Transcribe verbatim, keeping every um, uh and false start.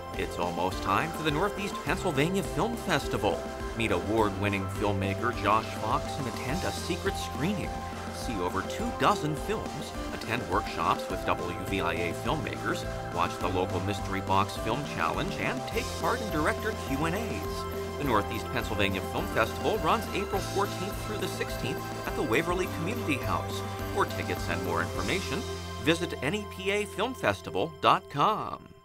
It's almost time for the Northeast Pennsylvania Film Festival. Meet award-winning filmmaker Josh Fox and attend a secret screening. See over two dozen films, attend workshops with W V I A filmmakers, watch the local Mystery Box Film Challenge, and take part in director Q and A's. The Northeast Pennsylvania Film Festival runs April fourteenth through the sixteenth at the Waverly Community House. For tickets and more information, visit N E P A film festival dot com.